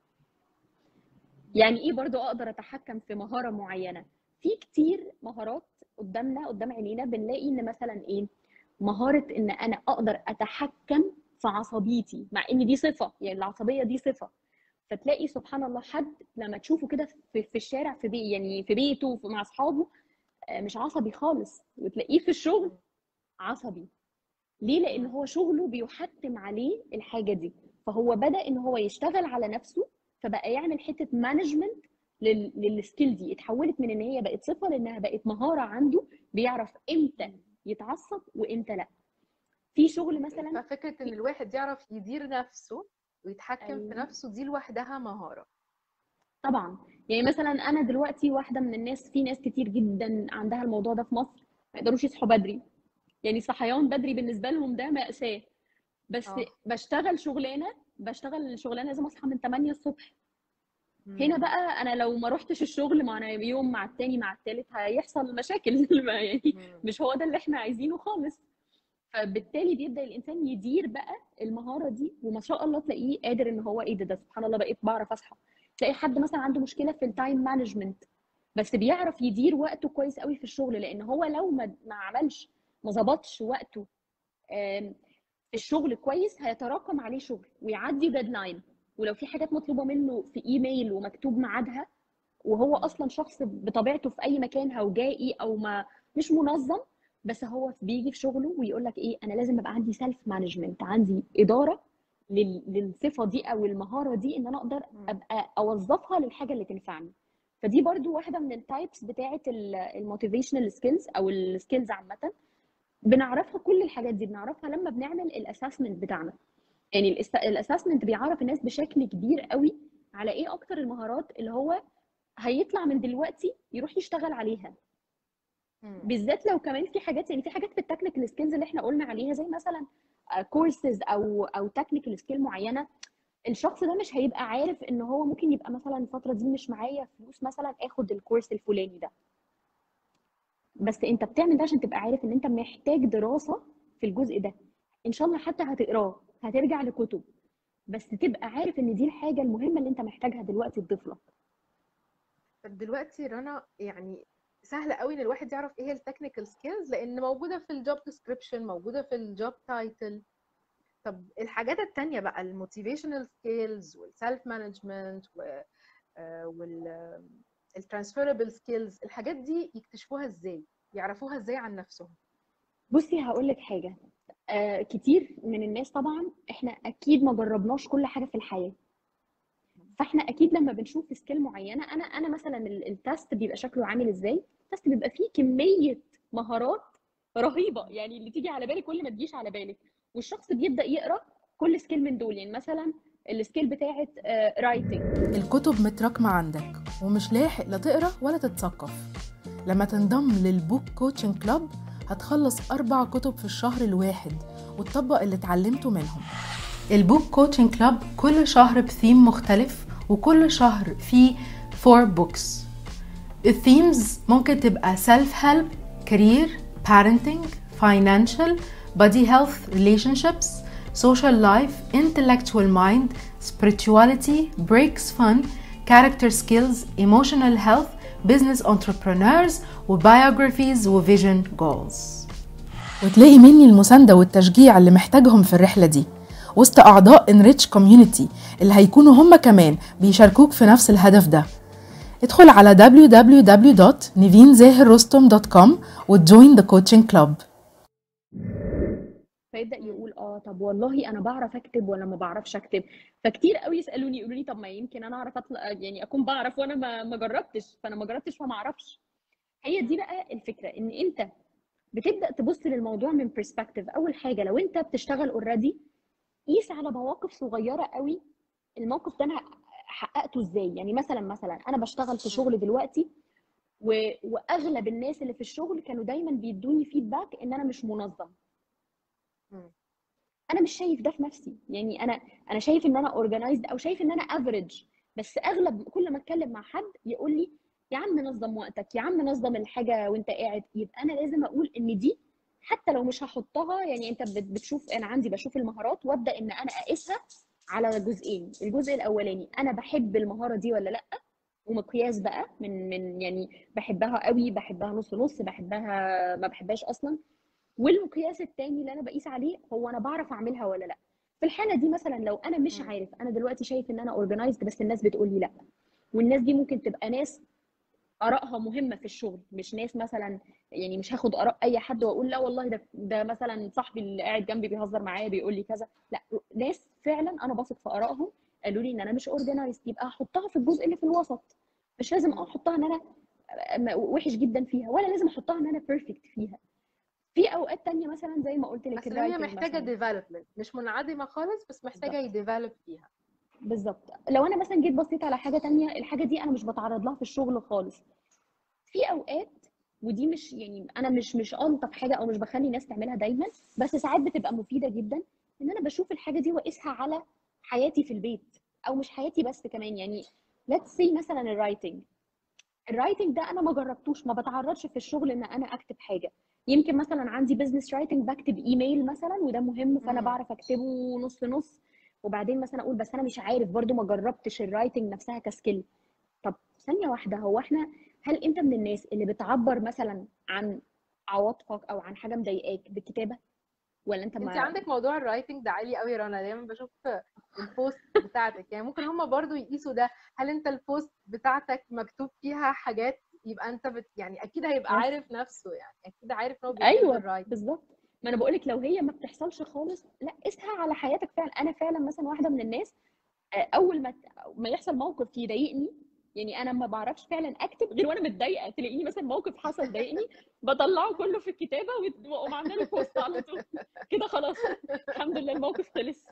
يعني ايه برضو اقدر اتحكم في مهاره معينه؟ في كتير مهارات قدامنا قدام عينينا بنلاقي ان مثلا ايه، مهاره ان انا اقدر اتحكم في عصبيتي، مع ان دي صفه، يعني العصبيه دي صفه. فتلاقي سبحان الله حد لما تشوفه كده في الشارع في بي يعني في بيته مع اصحابه مش عصبي خالص، وتلاقيه في الشغل عصبي. ليه؟ لان هو شغله بيحتم عليه الحاجه دي، فهو بدا ان هو يشتغل على نفسه، فبقى يعمل حته مانجمنت للسكيل دي، اتحولت من ان هي بقت صفه لانها بقت مهاره عنده، بيعرف امتى يتعصب وامتى لا. في شغل مثلا ففكره ان الواحد يعرف يدير نفسه ويتحكم في أيوة. نفسه دي لوحدها مهاره. طبعا. يعني مثلا انا دلوقتي واحده من الناس، في ناس كتير جدا عندها الموضوع ده في مصر، ما يقدروش يصحوا بدري، يعني صحيان بدري بالنسبه لهم ده مأساة. بس بشتغل شغلانه لازم اصحى من 8 الصبح. هنا بقى انا لو ما روحتش الشغل معنا يوم مع التاني مع التالت هيحصل مشاكل يعني مش هو ده اللي احنا عايزينه خالص. فبالتالي بيبدا الانسان يدير بقى المهاره دي، وما شاء الله تلاقيه قادر ان هو ايه ده سبحان الله بقيت بعرف اصحى. تلاقي حد مثلا عنده مشكله في التايم مانجمنت بس بيعرف يدير وقته كويس قوي في الشغل، لان هو لو ما عملش ما ظبطش وقته في الشغل كويس هيتراكم عليه شغل ويعدي ديدلاين، ولو في حاجات مطلوبه منه في ايميل ومكتوب ميعادها وهو اصلا شخص بطبيعته في اي مكان هوجائي او ما مش منظم، بس هو بيجي في شغله ويقول لك ايه، انا لازم ابقى عندي سيلف مانجمنت، عندي اداره للصفه دي او المهاره دي، ان انا اقدر مم. ابقى اوظفها للحاجه اللي تنفعني. فدي برضو واحده من التايبس بتاعه الموتيفيشنال سكيلز او السكيلز عامه. بنعرفها، كل الحاجات دي بنعرفها لما بنعمل الاسسمنت بتاعنا. يعني الاسسمنت بيعرف الناس بشكل كبير قوي على ايه اكتر المهارات اللي هو هيطلع من دلوقتي يروح يشتغل عليها. مم. بالذات لو كمان في حاجات، يعني في حاجات في التكنيكال سكيلز اللي احنا قلنا عليها، زي مثلا كورسز او تكنيكال سكيل معينه. الشخص ده مش هيبقى عارف ان هو ممكن يبقى مثلا الفتره دي مش معايا فلوس مثلا اخد الكورس الفلاني ده، بس انت بتعمل ده عشان تبقى عارف ان انت محتاج دراسه في الجزء ده. ان شاء الله حتى هتقراه، هترجع لكتب، بس تبقى عارف ان دي الحاجه المهمه اللي انت محتاجها دلوقتي تضيف لك. طب دلوقتي رنا، يعني سهل قوي ان الواحد يعرف ايه هي التكنيكال سكيلز لان موجوده في الجوب ديسكريبشن، موجوده في الجوب تايتل. طب الحاجات التانية بقى، الموتيفيشنال سكيلز والسيلف مانجمنت والترانسفيربل سكيلز، الحاجات دي يكتشفوها ازاي؟ يعرفوها ازاي عن نفسهم؟ بصي هقول لك حاجه. كتير من الناس طبعا احنا اكيد ما جربناش كل حاجه في الحياه. فاحنا اكيد لما بنشوف سكيل معينه، انا مثلا التست بيبقى شكله عامل ازاي. التست بيبقى فيه كميه مهارات رهيبه، يعني اللي تيجي على بالك كل ما تجيش على بالك. والشخص بيبدا يقرا كل سكيل من دول. يعني مثلا السكيل بتاعه رايتنج، الكتب متراكمة عندك ومش لاحق لا تقرا ولا تتثقف. لما تنضم للبوك كوتشنج كلاب هتخلص 4 كتب في الشهر الواحد وتطبق اللي اتعلمته منهم. البوك كوتشنج كلاب كل شهر بثيم مختلف، وكل شهر فيه 4 بوكس. الثيمز ممكن تبقى self help, career, parenting, financial, body health, relationships, social life, intellectual mind, spirituality, breaks fun, character skills, emotional health, business entrepreneurs, وbiographies وvision goals. وتلاقي مني المساندة والتشجيع اللي محتاجهم في الرحلة دي وسط أعضاء Enrich Community اللي هيكونوا هم كمان بيشاركوك في نفس الهدف ده. ادخل على www.nivinzahirrostom.com وتجوين the coaching club. فيبدا يقول طب والله انا بعرف اكتب ولا ما بعرفش اكتب. فكتير قوي يسالوني يقولوا لي طب ما يمكن انا اعرف اطلع، يعني اكون بعرف وانا ما جربتش، فانا ما جربتش فما اعرفش. هي دي بقى الفكره، ان انت بتبدا تبص للموضوع من برسبكتيف. اول حاجه لو انت بتشتغل اوريدي، قيس على مواقف صغيره قوي الموقف ده انا حققته ازاي. يعني مثلا انا بشتغل في شغل دلوقتي، واغلب الناس اللي في الشغل كانوا دايما بيدوني فيدباك ان انا مش منظم. انا مش شايف ده في نفسي، يعني انا شايف ان انا اورجنايزد او شايف ان انا افريج. بس اغلب كل ما اتكلم مع حد يقول لي يا عم نظم وقتك، يا عم نظم الحاجه وانت قاعد. يبقى انا لازم اقول ان دي حتى لو مش هحطها، يعني انت بتشوف، انا عندي بشوف المهارات وابدا ان انا اقيسها على جزئين. الجزء الاولاني انا بحب المهاره دي ولا لا، ومقياس بقى من يعني بحبها قوي، بحبها نص نص، بحبها ما بحبهاش اصلا. والمقياس التاني اللي انا بقيس عليه هو انا بعرف اعملها ولا لا. في الحاله دي مثلا لو انا مش عارف، انا دلوقتي شايف ان انا اورجنايزد بس الناس بتقول لي لا. والناس دي ممكن تبقى ناس ارائها مهمه في الشغل، مش ناس مثلا، يعني مش هاخد اراء اي حد واقول لا والله ده مثلا صاحبي اللي قاعد جنبي بيهزر معايا بيقول لي كذا. لا، ناس فعلا انا بثق في ارائهم قالوا لي ان انا مش اورجنايزد، يبقى هحطها في الجزء اللي في الوسط. مش لازم احطها ان انا وحش جدا فيها، ولا لازم احطها ان انا بيرفكت فيها. في اوقات تانية مثلا زي ما قلت لك بس اللي هي الرايتنج محتاجه مثلا. ديفلوبمنت، مش منعدمه خالص، بس محتاجه بالظبط، يديفلوب فيها. بالظبط. لو انا مثلا جيت بصيت على حاجه تانية، الحاجه دي انا مش بتعرض لها في الشغل خالص. في اوقات، ودي مش يعني انا مش الطف حاجه او مش بخلي الناس تعملها دايما، بس ساعات بتبقى مفيده جدا. ان انا بشوف الحاجه دي واقيسها على حياتي في البيت، او مش حياتي بس كمان. يعني let's say مثلا الرايتنج ده انا ما جربتوش، ما بتعرضش في الشغل ان انا اكتب حاجه. يمكن مثلا عندي بزنس رايتنج بكتب ايميل مثلا وده مهم، فانا بعرف اكتبه نص نص. وبعدين مثلا اقول بس انا مش عارف برضو، ما جربتش الرايتنج نفسها كسكيل. طب ثانيه واحده، هو احنا هل انت من الناس اللي بتعبر مثلا عن عواطفك او عن حاجه مضايقاك بالكتابه، ولا انت انت ما؟ عندك موضوع الرايتنج ده عالي قوي يا رنا، دايما بشوف البوست بتاعتك، يعني ممكن هما برضو يقيسوا ده. هل انت البوست بتاعتك مكتوب فيها حاجات، يبقى انت يعني اكيد هيبقى يس، عارف نفسه، يعني اكيد عارف ان هو بيحب ايوه الرايتنج. بالظبط. ما انا بقول لك لو هي ما بتحصلش خالص، لا قيسها على حياتك فعلا. انا فعلا مثلا واحده من الناس اول ما يحصل موقف يضايقني، يعني انا ما بعرفش فعلا اكتب غير وانا متضايقه. تلاقيني مثلا موقف حصل ضايقني بطلعه كله في الكتابه واقوم عامله له بوست على طول كده خلاص. الحمد لله الموقف خلص.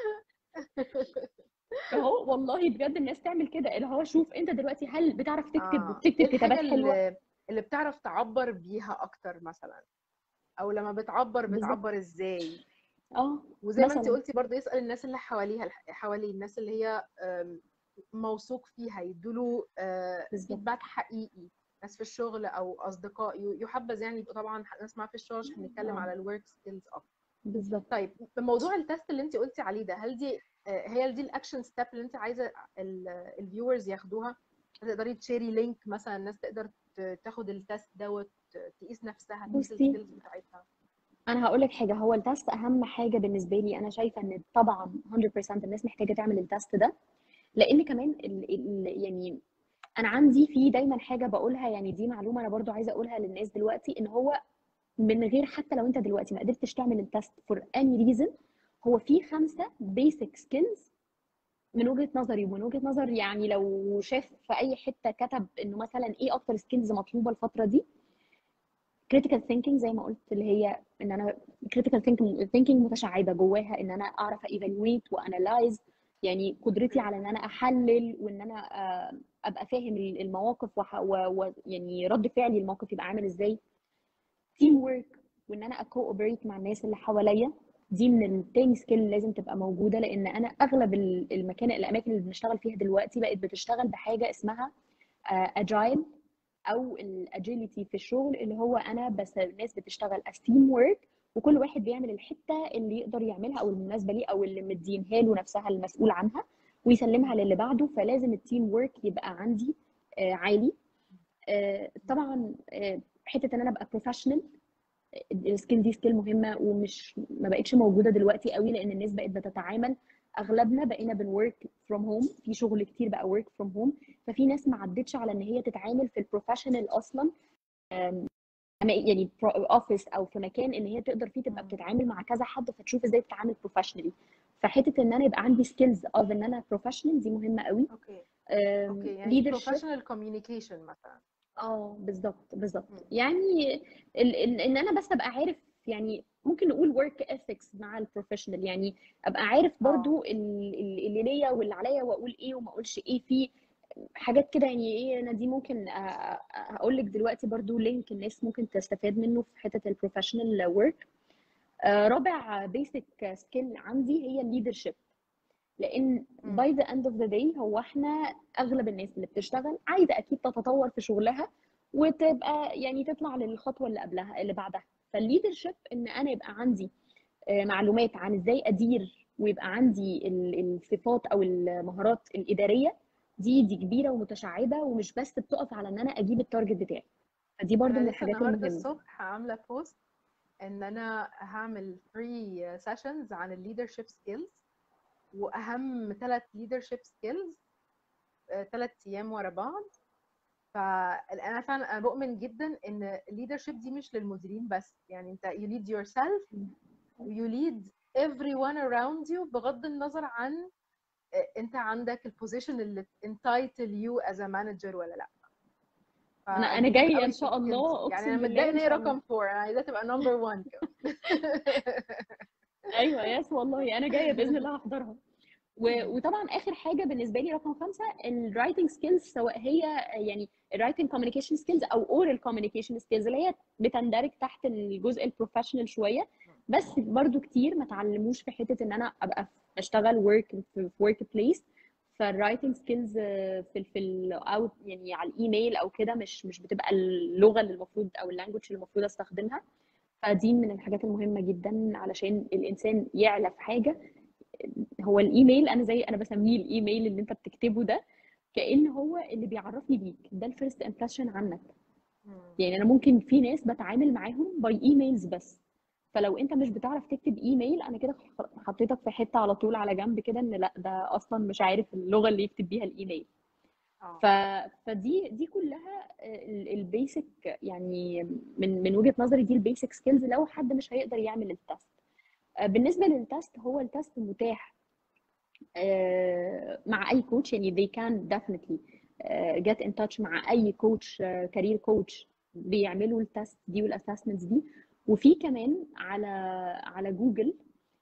فهو والله بجد الناس تعمل كده، اللي هو شوف انت دلوقتي هل بتعرف تكتب وبتكتب ايه الحاجة كتابات حلوه. اللي بتعرف تعبر بيها اكتر مثلا، او لما بتعبر بالظبط. بتعبر ازاي؟ اه وزي ما انت مثلا. قلتي برضه يسأل الناس اللي حواليها، حوالي الناس اللي هي موثوق فيها، يدوله بالظبط. فيدباك حقيقي. ناس في الشغل او اصدقاء يحبذ يعني يبقوا طبعا ناس معاها في الشغل، عشان نتكلم اه على الورك سكيلز اكتر. بالظبط. طيب بموضوع التست اللي انت قلتي عليه ده، هل دي هي دي الاكشن ستيب اللي انت عايزه الفيورز ياخدوها؟ تقدري تشيري لينك مثلا الناس تقدر تاخد التست دوت، تقيس نفسها، تقيس بصي السكيلز بتاعتها؟ انا هقول لك حاجه، هو التست اهم حاجه بالنسبه لي. انا شايفه ان طبعا 100% الناس محتاجه تعمل التست ده، لان كمان يعني انا عندي في دايما حاجه بقولها، يعني دي معلومه انا برضو عايزه اقولها للناس دلوقتي، ان هو من غير حتى لو انت دلوقتي ما قدرتش تعمل التست for any reason، هو في 5 basic skills من وجهة نظري ومن وجهة نظر يعني لو شاف في اي حتة كتب انه مثلا ايه اكتر سكيلز مطلوبة الفترة دي. critical thinking زي ما قلت، اللي هي ان انا critical thinking متشعبة جواها ان انا اعرف evaluate وانالايز، يعني قدرتي اوكي. على ان انا احلل وان انا ابقى فاهم المواقف يعني رد فعلي الموقف يبقى عامل ازاي. تيم وورك، وان انا اكوبريت مع الناس اللي حواليا، دي من التاني سكيل لازم تبقى موجوده، لان انا اغلب الاماكن اللي بنشتغل فيها دلوقتي بقت بتشتغل بحاجه اسمها اجايل او الاجيليتي في الشغل، اللي هو انا بس الناس بتشتغل as team work، وكل واحد بيعمل الحته اللي يقدر يعملها او المناسبه ليه او اللي مدينها له نفسها المسؤول عنها، ويسلمها للي بعده. فلازم التيم ورك يبقى عندي عالي. طبعا حته ان انا ابقى بروفيشنال، السكيل دي سكيل مهمه، ومش ما بقتش موجوده دلوقتي قوي، لان الناس بقت بتتعامل، اغلبنا بقينا بنورك فروم هوم، في شغل كتير بقى ورك فروم هوم. ففي ناس ما عدتش على ان هي تتعامل في البروفيشنال اصلا، يعني اوفيس او في مكان ان هي تقدر فيه تبقى بتتعامل مع كذا حد فتشوف ازاي تتعامل بروفيشنالي. فحته ان انا يبقى عندي سكيلز اوف ان انا بروفيشنال دي مهمه قوي. اوكي. اوكي، يعني ليدرشيب. professional communication مثلا. اه بالظبط بالظبط، مم. يعني ان انا بس ابقى عارف، يعني ممكن نقول work ethics مع البروفيشنال، يعني ابقى عارف اه. برضو اللي ليا واللي عليا، واقول ايه وما اقولش ايه في حاجات كده. يعني ايه، انا دي ممكن هقول لك دلوقتي برضو لينك الناس ممكن تستفاد منه في حتة البروفيشنال ورك. رابع بيسك سكيل عندي هي الليدرشيب، لان مم. باي ذا اند اوف ذا داي هو احنا اغلب الناس اللي بتشتغل عايزه اكيد تتطور في شغلها وتبقى يعني تطلع للخطوه اللي قبلها اللي بعدها. فالليدرشيب ان انا يبقى عندي معلومات عن ازاي ادير، ويبقى عندي الصفات او المهارات الاداريه، دي كبيره ومتشعبه، ومش بس بتقف على ان انا اجيب التارجت بتاعي. فدي برضو من انا لسه الحاجات النهارده المهمه. الصبح عامله بوست ان انا هعمل 3 سيشنز عن الليدرشيب سكيلز، واهم 3 ليدرشيب سكيلز 3 ايام ورا بعض. فانا فعلا انا بؤمن جدا ان الليدرشيب دي مش للمديرين بس، يعني انت you lead yourself you lead everyone around you، بغض النظر عن انت عندك البوزيشن اللي entitle you as a manager ولا لا. انا فدي مهمه جايه ان قوي في شاء السكيلز الله، دي، يعني انا اقسم بالله متضايقه ان ان هي شاء الله. رقم 4، انا عايزاها تبقى نمبر 1 كمان. ايوه يس والله انا جايه باذن الله هحضرها. وطبعا اخر حاجه بالنسبه لي رقم 5 الرايتنج سكيلز، سواء هي يعني الرايتنج كوميونيكيشن سكيلز او اورال كوميونيكيشن سكيلز، اللي هي بتندرج تحت الجزء البروفيشنال شويه، بس برضو كتير ما تعلموش في حته ان انا ابقى بشتغل ورك في ورك بليس. فالرايتنج سكيلز في الاوت يعني على الايميل او كده مش بتبقى اللغه اللي المفروض او اللانجوج اللي المفروض استخدمها. فدي من الحاجات المهمه جدا علشان الانسان يعلى في حاجه. هو الايميل انا زي انا بسميه الايميل اللي انت بتكتبه ده، كأن هو اللي بيعرفني بيك، ده الفيرست امبريشن عنك. يعني انا ممكن في ناس بتعامل معاهم باي ايميلز بس، فلو انت مش بتعرف تكتب ايميل انا كده حطيتك في حته على طول على جنب كده، ان لا ده اصلا مش عارف اللغه اللي يكتب بيها الايميل. ف... فدي كلها البيسك، يعني من وجهة نظري دي البيسك سكيلز لو حد مش هيقدر يعمل التست. بالنسبة للتست، هو التست متاح مع اي كوتش، يعني they can definitely get in touch مع اي كوتش، كارير كوتش بيعملوا التست دي والاسسمنتس دي. وفي كمان على جوجل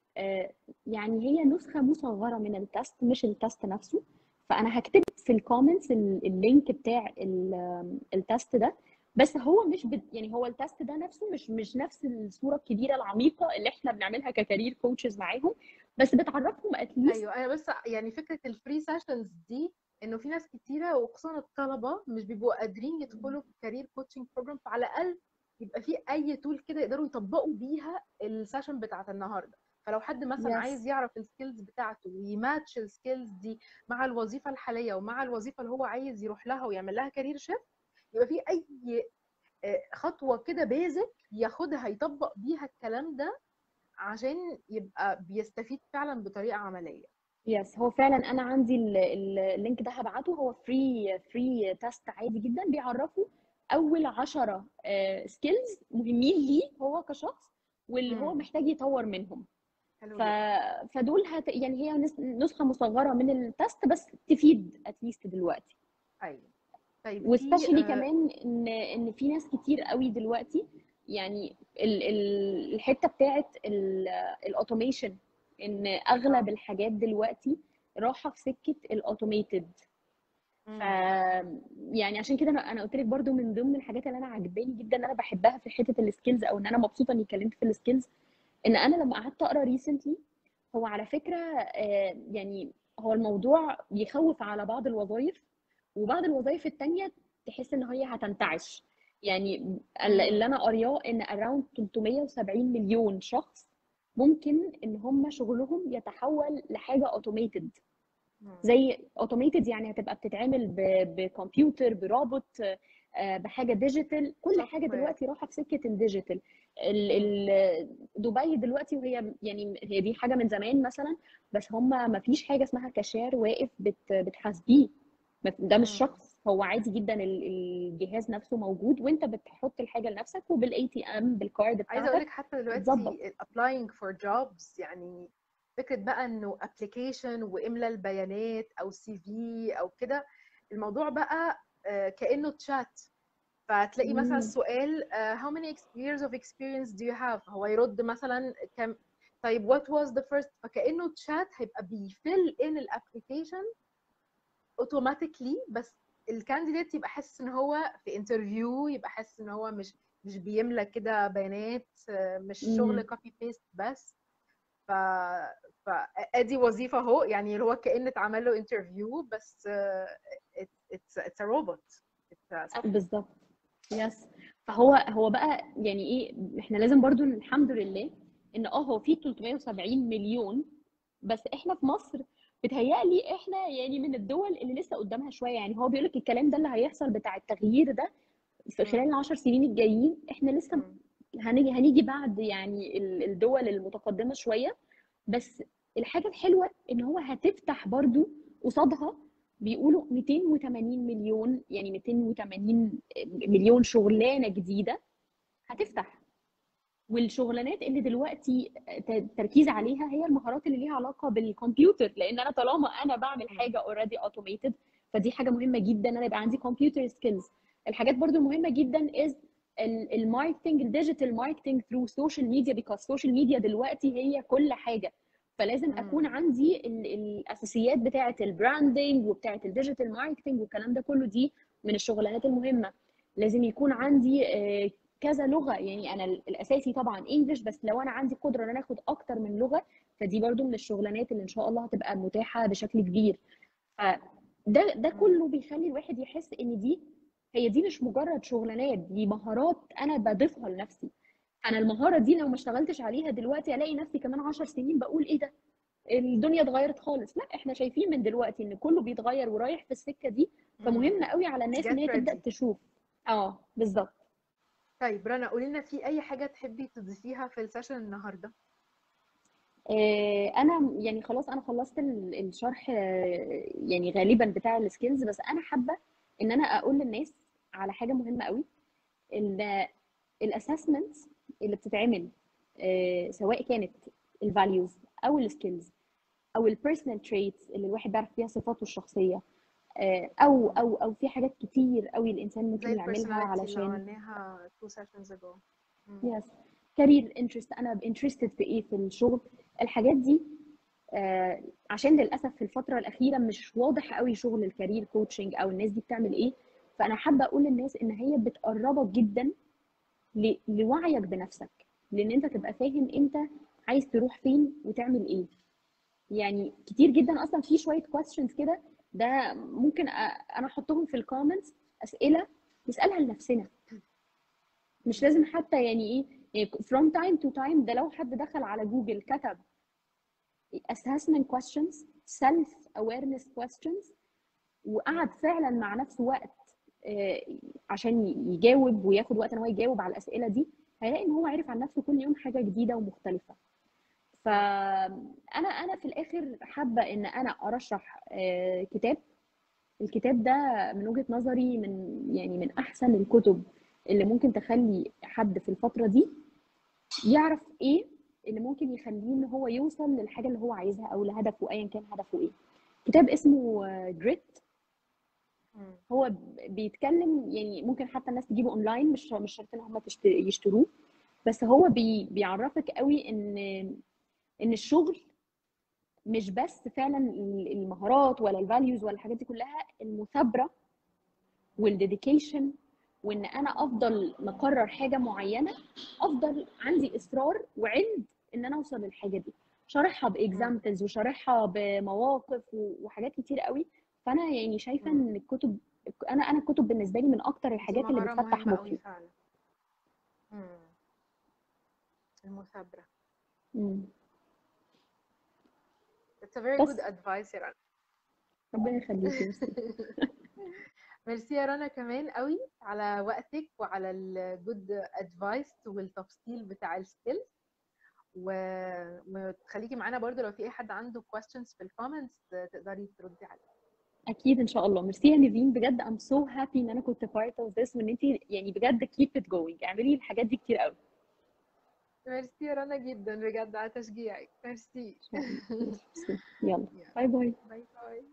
يعني هي نسخة مصغرة من التست مش التست نفسه. فأنا هكتب في الكومنتس اللينك بتاع التست ده. بس هو مش يعني هو التست ده نفسه مش نفس الصورة الكبيرة العميقة اللي احنا بنعملها ككارير كوتشز معاهم، بس بتعرفهم اتليست. ايوه، انا بس يعني فكره الفري سيشنز دي انه في ناس كتيره وخصوصا الطلبه مش بيبقوا قادرين يدخلوا في كارير كوتشنج بروجرام، فعلى الاقل يبقى في اي تول كده يقدروا يطبقوا بيها السيشن بتاعت النهارده. فلو حد مثلا يس عايز يعرف السكيلز بتاعته ويماتش السكيلز دي مع الوظيفه الحاليه ومع الوظيفه اللي هو عايز يروح لها ويعمل لها كارير شيفت، يبقى في اي خطوه كده بيزك ياخدها يطبق بيها الكلام ده عشان يبقى بيستفيد فعلا بطريقه عمليه. يس هو فعلا انا عندي اللينك ده هبعته. هو فري تيست عادي جدا، بيعرفوا اول 10 سكيلز مهمين ليه هو كشخص واللي هو امم محتاج يطور منهم. حلو ف... جدا. فدول يعني هي نسخة مصغرة من التست بس تفيد اتليست دلوقتي. ايوه. طيب في وسبيشالي كمان ان في ناس كتير قوي دلوقتي، يعني الحته بتاعت الاوتوميشن، ان اغلب اه الحاجات دلوقتي رايحه في سكه الاوتوميتد. ف امم يعني عشان كده انا قلت لك برضو من ضمن الحاجات اللي انا عجباني جدا انا بحبها في حته السكيلز، او ان انا مبسوطه اني اتكلمت في السكيلز، ان انا لما قعدت اقرا ريسنتلي، هو على فكره يعني هو الموضوع يخوف على بعض الوظائف، وبعض الوظائف التانية تحس ان هي هتنتعش. يعني اللي امم انا قارياه ان around 370 مليون شخص ممكن ان هم شغلهم يتحول لحاجه اوتوميتد. زي اوتوميتد يعني هتبقى بتتعمل بكمبيوتر، بروبوت، بحاجه ديجيتال. كل سوفت حاجه وير. دلوقتي رايحه في سكه الديجيتال. امم دبي دلوقتي، وهي يعني هي دي حاجه من زمان مثلا، بس هم ما فيش حاجه اسمها كاشير واقف بتحاسبيه. ده مش امم شخص، هو عادي جدا الجهاز نفسه موجود، وانت بتحط الحاجه لنفسك وبالاي تي ام بالكارد عايزه اقول بتاعتك لك حتى بتظبط. دلوقتي applying for jobs، يعني فكره بقى انه application واملى البيانات او سي في او كده، الموضوع بقى كانه تشات. فتلاقي مثلا مم. السؤال how many years of experience do you have، هو يرد مثلا كم. طيب what was the first، فكأنه تشات هيبقى بيفل in الابلكيشن اوتوماتيكلي، بس الكانديديت يبقى حاسس ان هو في انترفيو، يبقى حاسس ان هو مش بيملى كده بيانات، مش شغل مم. كوبي بيست بس. ف فادي وظيفه اهو، يعني اللي هو كأن اتعمل له انترفيو بس it's a robot، it's a software. بالظبط. يس فهو بقى يعني ايه، احنا لازم برضو الحمد لله ان هو في 370 مليون، بس احنا في مصر بتهيألي احنا يعني من الدول اللي لسه قدامها شويه. يعني هو بيقول لك الكلام ده اللي هيحصل بتاع التغيير ده في خلال مم. العشر سنين الجايين، احنا لسه مم. هنيجي بعد يعني الدول المتقدمه شويه. بس الحاجه الحلوه ان هو هتفتح برضو قصادها، بيقولوا 280 مليون، يعني 280 مليون شغلانه جديده هتفتح. والشغلانات اللي دلوقتي تركيز عليها هي المهارات اللي ليها علاقه بالكمبيوتر، لان انا طالما انا بعمل مم. حاجه اوريدي اوتوميتد، فدي حاجه مهمه جدا ان انا يبقى عندي كمبيوتر سكيلز. الحاجات برضو المهمه جدا از الماركتنج، الديجيتال ماركتنج ثرو سوشيال ميديا، بيكوز السوشيال ميديا دلوقتي هي كل حاجه. فلازم اكون مم. عندي الاساسيات بتاعه البراندنج وبتاعه الديجيتال ماركتنج والكلام ده كله. دي من الشغلانات المهمه. لازم يكون عندي كذا لغه. يعني انا الاساسي طبعا انجلش، بس لو انا عندي قدره ان انا اخد اكتر من لغه، فدي برضو من الشغلانات اللي ان شاء الله هتبقى متاحه بشكل كبير. فده مم. كله بيخلي الواحد يحس ان دي مش مجرد شغلانات، دي مهارات انا بضيفها لنفسي. انا المهاره دي لو ما اشتغلتش عليها دلوقتي الاقي نفسي كمان 10 سنين بقول ايه ده، الدنيا اتغيرت خالص. لا، احنا شايفين من دلوقتي ان كله بيتغير ورايح في السكه دي. فمهم مم. قوي على الناس ان get هي تبدا ready. تشوف. اه بالظبط. طيب رنا، قولي لنا في اي حاجه تحبي تضيفيها في السيشن النهارده؟ انا يعني خلاص انا خلصت الشرح يعني غالبا بتاع السكيلز، بس انا حابه ان انا اقول للناس على حاجه مهمه قوي. الاسسمنت اللي بتتعمل سواء كانت الفاليوز او السكيلز او البيرسونال تريتس اللي الواحد بيعرف فيها صفاته الشخصيه، او في حاجات كتير قوي الانسان زي ممكن يعملها البرسوناليتي اللي علشان عملناها 2 sessions ago. يس كارير انترست، انا انترستد في ايه في الشغل. الحاجات دي عشان للاسف في الفتره الاخيره مش واضح قوي شغل الكارير كوتشنج او الناس دي بتعمل ايه. فانا حابه اقول للناس ان هي بتقربك جدا لوعيك بنفسك، لان انت تبقى فاهم انت عايز تروح فين وتعمل ايه. يعني كتير جدا اصلا في شويه questions كده، ده ممكن انا احطهم في الكومنتس، اسئله نسالها لنفسنا، مش لازم حتى يعني ايه يعني from time to time. ده لو حد دخل على جوجل كتب assessment questions self awareness questions وقعد فعلا مع نفسه وقت عشان يجاوب وياخد وقت ان هو يجاوب على الاسئله دي، هيلاقي ان هو عارف عن نفسه كل يوم حاجه جديده ومختلفه. فانا في الاخر حابه ان انا ارشح كتاب. الكتاب ده من وجهة نظري من احسن الكتب اللي ممكن تخلي حد في الفترة دي يعرف ايه اللي ممكن يخليه ان هو يوصل للحاجة اللي هو عايزها او لهدفه ايا كان هدفه ايه. كتاب اسمه جريت. هو بيتكلم يعني ممكن حتى الناس تجيبه اونلاين، مش شرط ان هم يشتروه، بس هو بيعرفك قوي ان الشغل مش بس فعلا المهارات ولا الفاليوز ولا الحاجات دي كلها، المثابرة والديديكيشن، وان انا افضل مقرر حاجه معينه، افضل عندي اصرار وعند ان انا اوصل للحاجه دي، شارحها باكزامبلز وشارحها بمواقف وحاجات كتير قوي. فانا يعني شايفه ان الكتب، انا الكتب بالنسبه لي من اكتر دي الحاجات اللي مهارة بتفتح مهمة قوي مخي. فعلا. المثابرة. مم. It's a very بس good advice يا رنا. ربنا يخليكي. ميرسي. ميرسي يا رنا كمان قوي على وقتك وعلى الجود ادفايس والتفصيل بتاع السكيلز، وتخليكي معانا برضو لو في اي حد عنده questions في الكومنتس تقدري تردي عليها. اكيد ان شاء الله. ميرسي يا نيفين بجد، I'm so happy ان انا كنت part of this، وان انت يعني بجد keep it going، اعملي الحاجات دي كتير قوي. ميرسي يا رنا جدا بجد على تشجيعك. ميرسي. ان شاء الله. ميرسي. يلا باي باي. باي باي.